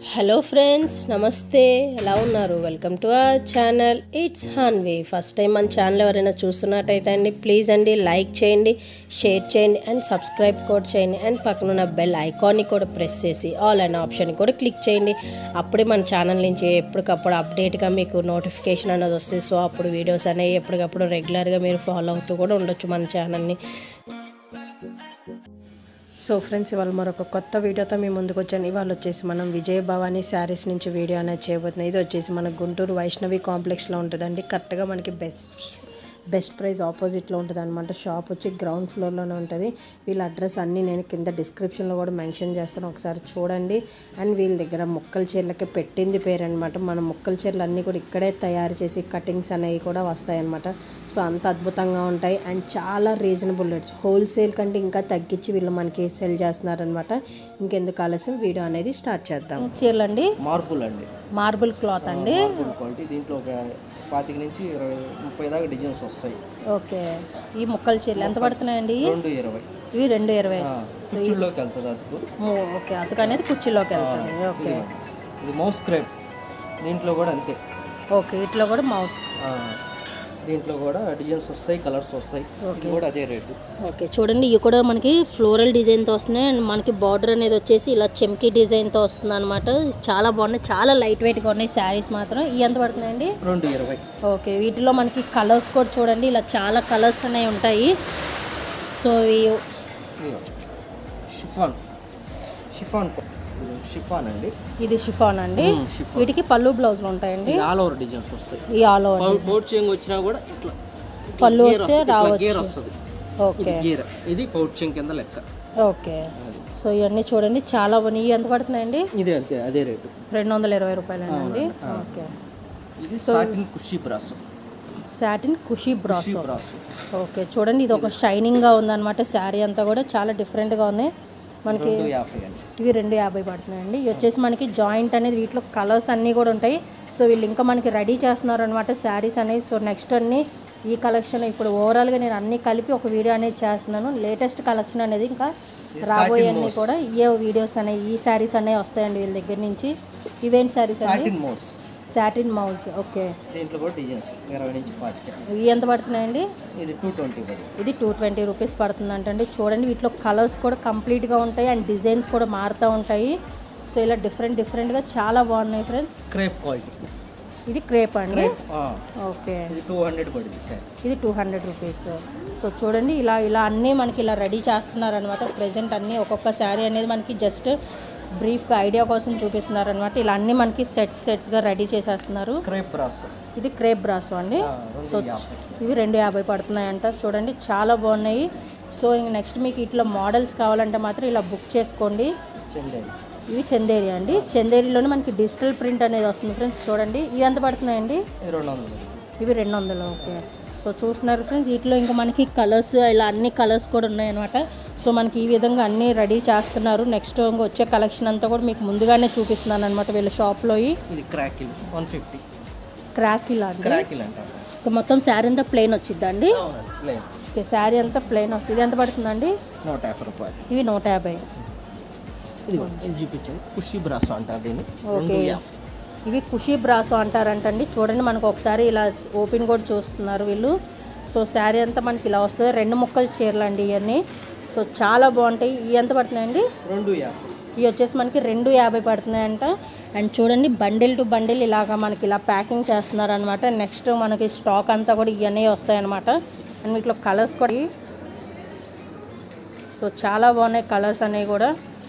Hello friends, నమస్తే. ఎలా ఉన్నారు? Welcome to our channel. It's Hanvi. First time మన ఛానల్ ఎవరైనా చూస్తున్నట్టయితే అండి, ప్లీజ్ అండి లైక్ చేయండి, షేర్ చేయండి అండ్ సబ్స్క్రైబ్ కూడా చేయండి. అండ్ పక్కన బెల్ ఐకాన్ని కూడా ప్రెస్ చేసి ఆల్ అనే ఆప్షన్ కూడా క్లిక్ చేయండి. అప్పుడే మన ఛానల్ నుంచి ఎప్పటికప్పుడు అప్డేట్గా మీకు నోటిఫికేషన్ అనేది వస్తుంది. సో అప్పుడు వీడియోస్ అనేవి ఎప్పటికప్పుడు రెగ్యులర్గా మీరు ఫాలో అవుతూ కూడా ఉండొచ్చు మన ఛానల్ని. సో ఫ్రెండ్స్, ఇవాళ మరొక కొత్త వీడియోతో మీ ముందుకు వచ్చాను. ఇవాళ వచ్చేసి మనం విజయ భవానీ శారీస్ నుంచి వీడియో అనేది చేయబోతున్నాం. ఇది వచ్చేసి మన గుంటూరు వైష్ణవి కాంప్లెక్స్లో ఉంటుందండి. కరెక్ట్గా మనకి బెస్ట్ ప్రైస్ ఆపోజిట్లో ఉంటుంది అనమాట. షాప్ వచ్చి గ్రౌండ్ ఫ్లోర్లోనే ఉంటుంది. వీళ్ళ అడ్రస్ అన్నీ నేను కింద డిస్క్రిప్షన్లో కూడా మెన్షన్ చేస్తాను, ఒకసారి చూడండి. అండ్ వీళ్ళ దగ్గర ముక్కల చీరలకి పెట్టింది పేరు అనమాట. మన ముక్కల చీరలు అన్నీ కూడా ఇక్కడే తయారు చేసి కటింగ్స్ అనేవి కూడా వస్తాయన్నమాట. సో అంత అద్భుతంగా ఉంటాయి అండ్ చాలా రీజనబుల్ రేట్స్. హోల్సేల్ కంటే ఇంకా తగ్గించి వీళ్ళు మనకి సెల్ చేస్తున్నారనమాట. ఇంకెందుకు ఆలస్యం, వీడియో అనేది స్టార్ట్ చేద్దాం. చీరలు అండి, మార్బుల్ క్లాత్ అండి. దీంట్లో ఒక 25 నుంచి 30 దాకా డిజైన్స్ వస్తాయి. ఓకే, ఈ ముక్కల చీరలు ఎంత పడుతున్నాయండి? 220. ఇవి 220. కుర్చీలోకి వెళ్తుంది అతుకు. ఓకే, అతుకు అనేది కుర్చీలోకి వెళ్తుంది. ఓకే, ఇది మౌస్ క్రేప్. దీంట్లో కూడా అంతే. ఓకే, ఇట్లా కూడా మౌస్. దీంట్లో కూడా డిజైన్స్ వస్తాయి, కలర్స్ వస్తాయి. ఇది కూడా అదే రేటు. ఓకే, చూడండి, ఇవి కూడా మనకి ఫ్లోరల్ డిజైన్తో వస్తున్నాయి. అండ్ మనకి బార్డర్ అనేది వచ్చేసి ఇలా చెమ్కీ డిజైన్తో వస్తుంది అనమాట. చాలా బాగున్నాయి, చాలా లైట్ వెయిట్గా ఉన్నాయి శారీస్ మాత్రం. ఇవి ఎంత పడుతున్నాయండి? 220. ఓకే, వీటిలో మనకి కలర్స్ కూడా చూడండి, ఇలా చాలా కలర్స్ అనేవి ఉంటాయి. సో షిఫాన్ అండి. ఇది షిఫాన్ అండి. వీటికి పళ్ళు బ్లౌజులు ఉంటాయండి. ఆల్ ఓవర్ డిజైన్స్ వస్తాయి. ఈ ఆల్ ఓవర్ పౌచ్ చెంగ్ వచ్చినా కూడా ఇట్లా పళ్ళు వస్తే రావచ్చు. గేర్ వస్తుంది. ఓకే, ఇది పౌచ్ చెంగ్ కింద లెక్క. ఓకే, సో ఇవన్నీ చూడండి చాలా బాగున్నాయి. ఇవి ఎంత పడుతున్నాయండి? ఇది అంతే, అదే రేటు. 220 రూపాయలండి. ఓకే, ఇది satin Khushi brasso. Satin Khushi brasso. Okay, చూడండి, ఇది ఒక షైనింగ్గా ఉందన్నమాట. శారీ అంతా కూడా చాలా డిఫరెంట్గా ఉంది. మనకి ఇవి 250 పడుతున్నాయండి. ఇవి వచ్చేసి మనకి జాయింట్ అనేది, వీటిలో కలర్స్ అన్నీ కూడా ఉంటాయి. సో వీళ్ళు ఇంకా మనకి రెడీ చేస్తున్నారు అనమాట శారీస్ అనేవి. సో నెక్స్ట్ అన్ని ఈ కలెక్షన్ ఇప్పుడు ఓవరాల్గా నేను అన్నీ కలిపి ఒక వీడియో అనేది చేస్తున్నాను. లేటెస్ట్ కలెక్షన్ అనేది ఇంకా రాబోయే అన్నీ కూడా ఏ వీడియోస్ అనేవి, ఈ శారీస్ అనేవి వస్తాయండి వీళ్ళ దగ్గర నుంచి. ఇవేంటి శారీస్ అండి? Satin mouse. ఓకే, దీంట్లో కూడా డిజైన్స్ 20 నుంచి 40. ఇవి ఎంత పడుతున్నాయండి? ఇది 220. ఇది 220 రూపీస్ పడుతుందంటండి. చూడండి, వీటిలో కలర్స్ కూడా కంప్లీట్గా ఉంటాయి అండ్ డిజైన్స్ కూడా మారుతూ ఉంటాయి. సో ఇలా డిఫరెంట్గా చాలా బాగున్నాయి ఫ్రెండ్స్. Crepe quality. ఇది క్రేప్ అండి. ఓకే, ఇది 200 పడుతుంది సార్. ఇది 200 రూపీస్. సో చూడండి, ఇలా అన్నీ మనకి ఇలా రెడీ చేస్తున్నారు అనమాట. ప్రెజెంట్ అన్నీ ఒక్కొక్క శారీ అనేది మనకి జస్ట్ బ్రీఫ్గా ఐడియా కోసం చూపిస్తున్నారు అనమాట. ఇలా అన్నీ మనకి సెట్స్గా రెడీ చేసేస్తున్నారు. ఇది క్రేప్ బ్రాసో అండి. సో ఇవి 250 పడుతున్నాయంట. చూడండి, చాలా బాగున్నాయి. సో ఇంక నెక్స్ట్ మీకు ఇట్లా మోడల్స్ కావాలంటే మాత్రం ఇలా బుక్ చేసుకోండి. ఇవి చందేరి అండి. చందేరిలోనే మనకి డిజిటల్ ప్రింట్ అనేది వస్తుంది ఫ్రెండ్స్. చూడండి, ఇవి ఎంత పడుతున్నాయండి? ఇవి 200. ఓకే, సో చూస్తున్నారు ఫ్రెండ్స్, వీటిలో ఇంకా మనకి కలర్స్, ఇలా అన్ని కలర్స్ కూడా ఉన్నాయన్నమాట. సో మనకి ఈ విధంగా అన్నీ రెడీ చేస్తున్నారు. నెక్స్ట్ ఇంకా వచ్చే కలెక్షన్ అంతా కూడా మీకు ముందుగానే చూపిస్తున్నాను అనమాట వీళ్ళ షాప్లో. ఇది క్రాకిల్ 150. క్రాకిల్ అండి. మొత్తం శారీ అంతా ప్లెయిన్ వచ్చిద్దండి. ఓకే, శారీ అంతా ప్లెయిన్ వస్తుంది. ఇది ఎంత పడుతుందండి? 150 రూపాయలు. ఇవి 150. చూపించండి, కుషీ బ్రాసో అంటారు దీన్ని. ఓకే, ఇవి కుషీ బ్రాసో అంటారంటండి. చూడండి, మనకు ఒకసారి ఇలా ఓపెన్ కూడా చూస్తున్నారు వీళ్ళు. సో శారీ అంతా మనకి ఇలా వస్తుంది. 2 ముక్కల చీరలు అండి ఇవన్నీ. సో చాలా బాగుంటాయి. ఇవి ఎంత పడుతున్నాయండి? 250. ఇవి వచ్చేసి మనకి 250 పడుతున్నాయంట. అండ్ చూడండి, బండిల్ టు బండిల్ ఇలాగా మనకి ఇలా ప్యాకింగ్ చేస్తున్నారు అనమాట. నెక్స్ట్ మనకి స్టాక్ అంతా కూడా ఇవన్నీ వస్తాయన్నమాట. అండ్ వీటిలో కలర్స్ కూడా, సో చాలా బాగున్నాయి కలర్స్ అనేవి కూడా.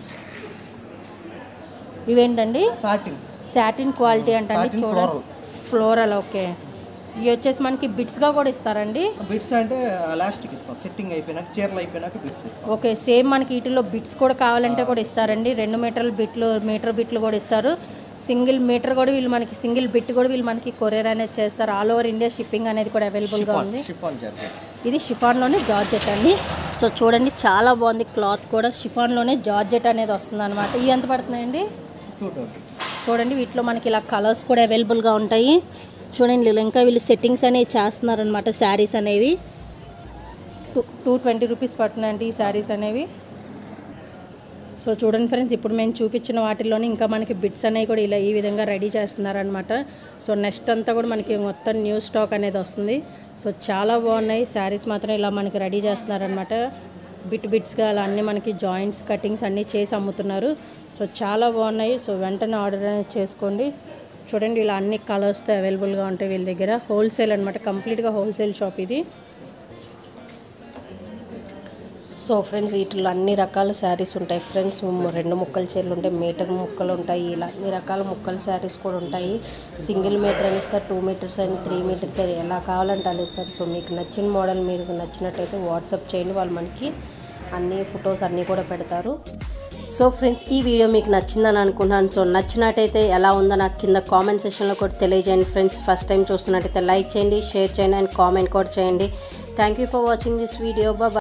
ఇవేంటండి? సాటిన్ క్వాలిటీ అంటండి. చూడండి, ఫ్లోరల్. ఓకే, ఇవి వచ్చేసి మనకి బిట్స్గా కూడా ఇస్తారండి. బిట్స్ అంటే ఎలాస్టిక్ ఇస్తాం, సెట్టింగ్ అయిపోయినాక, చీరలు అయిపోయినాక బిట్స్ ఇస్తాం. ఓకే, సేమ్ మనకి వీటిలో బిట్స్ కూడా కావాలంటే కూడా ఇస్తారండి. 2 మీటర్ బిట్లు కూడా ఇస్తారు. సింగిల్ మీటర్ కూడా వీళ్ళు మనకి, సింగిల్ బిట్ కూడా వీళ్ళు మనకి కొరియర్ అనేది చేస్తారు. ఆల్ ఓవర్ ఇండియా షిప్పింగ్ అనేది కూడా అవైలబుల్గా ఉంది. ఇది షిఫాన్లోనే జార్జెట్ అండి. సో చూడండి, చాలా బాగుంది క్లాత్ కూడా. షిఫాన్లోనే జార్జెట్ అనేది వస్తుంది అనమాట. ఇవి ఎంత పడుతున్నాయండి? 220. చూడండి, వీటిలో మనకి ఇలా కలర్స్ కూడా అవైలబుల్గా ఉంటాయి. చూడండి, ఇంకా వీళ్ళు సెట్టింగ్స్ అనేవి చేస్తున్నారనమాట. శారీస్ అనేవి 220 రూపీస్ పడుతున్నాయండి ఈ శారీస్ అనేవి. సో చూడండి ఫ్రెండ్స్, ఇప్పుడు మేము చూపించిన వాటిల్లోనే ఇంకా మనకి బిట్స్ అనేవి కూడా ఇలా ఈ విధంగా రెడీ చేస్తున్నారనమాట. సో నెక్స్ట్ అంతా కూడా మనకి మొత్తం న్యూ స్టాక్ అనేది వస్తుంది. సో చాలా బాగున్నాయి శారీస్ మాత్రం ఇలా మనకి రెడీ చేస్తున్నారనమాట. బిట్స్గా అలా అన్నీ మనకి జాయింట్స్ కటింగ్స్ అన్నీ చేసి అమ్ముతున్నారు. సో చాలా బాగున్నాయి. సో వెంటనే ఆర్డర్ అనేది చేసుకోండి. చూడండి ఇలా అన్ని కలర్స్తో అవైలబుల్గా ఉంటాయి వీళ్ళ దగ్గర. హోల్సేల్ అనమాట, కంప్లీట్గా హోల్సేల్ షాప్ ఇది. సో ఫ్రెండ్స్, వీటిలో అన్ని రకాల శారీస్ ఉంటాయి ఫ్రెండ్స్. 2 ముక్కల చీరలు ఉంటాయి, మీటర్ ముక్కలు ఉంటాయి, ఇలా అన్ని రకాల ముక్కల శారీస్ కూడా ఉంటాయి. సింగిల్ మీటర్ అని ఇస్తారు, 2 మీటర్స్ అని, 3 మీటర్స్ అని, ఎలా కావాలంటే అలా ఇస్తారు. సో మీకు నచ్చిన మోడల్ మీకు నచ్చినట్టయితే వాట్సాప్ చేయండి, వాళ్ళు మనకి అన్ని ఫొటోస్ అన్నీ కూడా పెడతారు. సో ఫ్రెండ్స్, ఈ వీడియో మీకు నచ్చిందని అనుకుంటున్నాను. సో నచ్చినట్టయితే ఎలా ఉందో నాకు కింద కామెంట్ సెక్షన్లో కూడా తెలియజేయండి ఫ్రెండ్స్. ఫస్ట్ టైం చూస్తున్నట్టయితే లైక్ చేయండి, షేర్ చేయండి అండ్ కామెంట్ కూడా చేయండి. Thank you for watching this video. Bye.